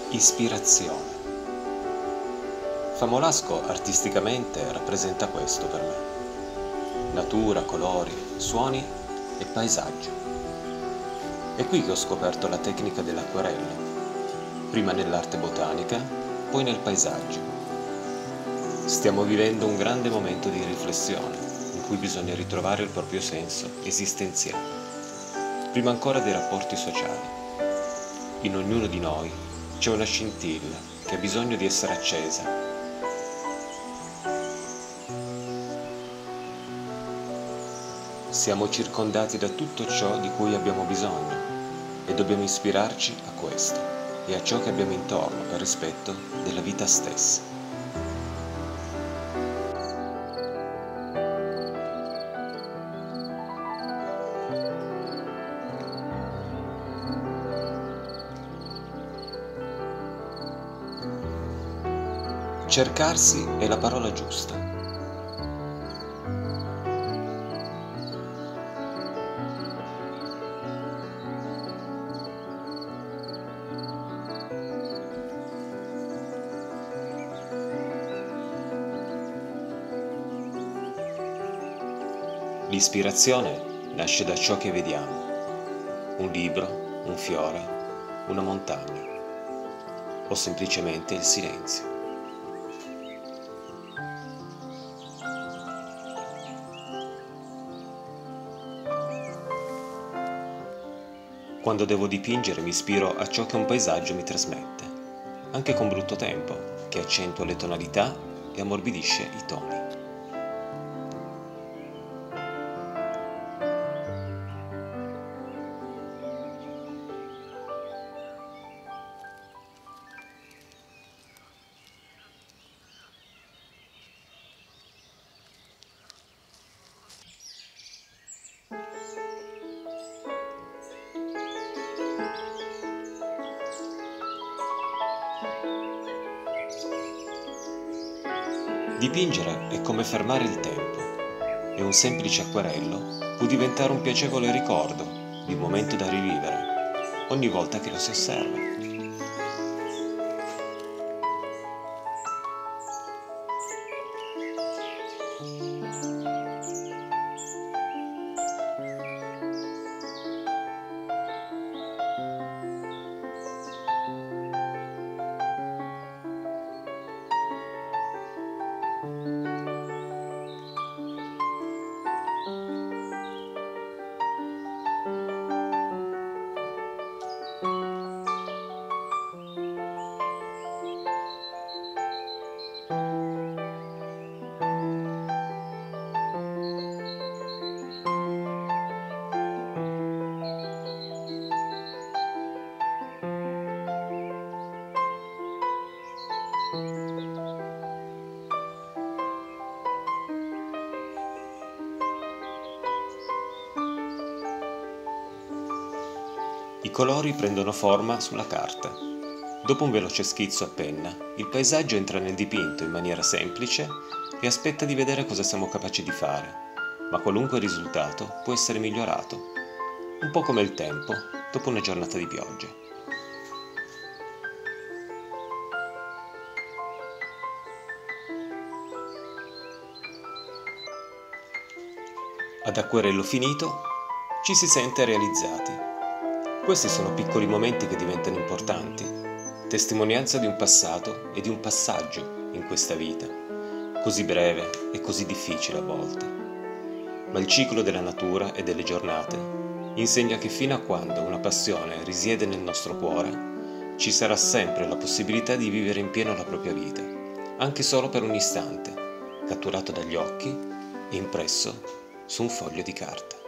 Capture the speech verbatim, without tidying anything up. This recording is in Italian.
Ispirazione. Famolasco artisticamente rappresenta questo per me: natura, colori, suoni e paesaggio. È qui che ho scoperto la tecnica dell'acquarello, prima nell'arte botanica, poi nel paesaggio. Stiamo vivendo un grande momento di riflessione, in cui bisogna ritrovare il proprio senso esistenziale, prima ancora dei rapporti sociali. In ognuno di noi c'è una scintilla che ha bisogno di essere accesa. Siamo circondati da tutto ciò di cui abbiamo bisogno e dobbiamo ispirarci a questo e a ciò che abbiamo intorno per rispetto della vita stessa. Cercarsi è la parola giusta. L'ispirazione nasce da ciò che vediamo: un libro, un fiore, una montagna o semplicemente il silenzio. Quando devo dipingere mi ispiro a ciò che un paesaggio mi trasmette, anche con brutto tempo, che accentua le tonalità e ammorbidisce i toni. Dipingere è come fermare il tempo e un semplice acquarello può diventare un piacevole ricordo di un momento da rivivere ogni volta che lo si osserva. I colori prendono forma sulla carta. Dopo un veloce schizzo a penna, il paesaggio entra nel dipinto in maniera semplice e aspetta di vedere cosa siamo capaci di fare, ma qualunque risultato può essere migliorato, un po' come il tempo dopo una giornata di pioggia. Ad acquerello finito ci si sente realizzati. Questi sono piccoli momenti che diventano importanti, testimonianza di un passato e di un passaggio in questa vita, così breve e così difficile a volte. Ma il ciclo della natura e delle giornate insegna che fino a quando una passione risiede nel nostro cuore, ci sarà sempre la possibilità di vivere in pieno la propria vita, anche solo per un istante, catturato dagli occhi e impresso su un foglio di carta.